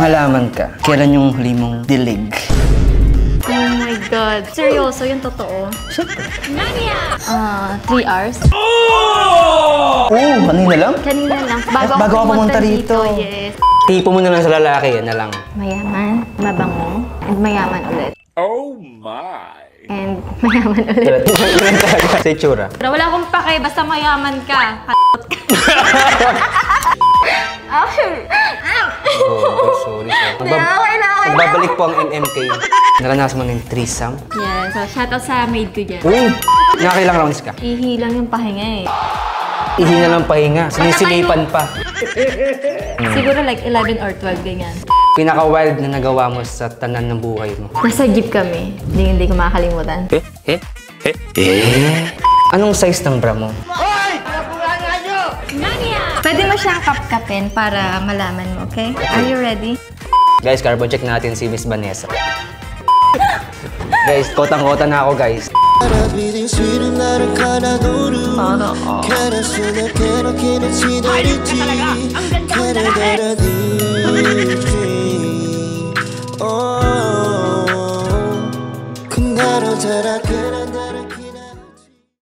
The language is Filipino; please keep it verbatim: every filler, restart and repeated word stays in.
halaman ka, kailan yung huli mong dilig? Oh my God. Seryoso, yung totoo? Siyempre. Ah, three hours. Oo! Oh, kanina lang? Kanina lang. Bago, Bago ako pumunta rito. Yes. Tipo mo na lang sa lalaki, yan na lang. Mayaman, mabango, and mayaman ulit. Oh my! And mayaman ulit. Ganun talaga sa itsura. Pero wala akong pake, basta mayaman ka. Actually, Oh, sorry, sorry. okay na, okay na. Magbabalik po ang M M K. Naranasan mo na yung threesome? Yeah, so shoutout sa maid ko dyan. Uy! Nakailang rounds ka? Ihi lang yung pahinga eh. Ihi na lang pahinga. Sinisilipan pa. Siguro like eleven or twelve, ganyan. Pinaka-wild na nagawa mo sa tanan ng buhay mo? Nasa jeep kami. Hindi, hindi ko makakalimutan. Eh? Eh? Eh? Eh? Anong size ng bra mo? Pwede mo siyang kapkapin para malaman mo, okay? Are you ready? Guys, carbon check natin si Miss Vanessa. Guys, kotang-kota na ako, guys. Para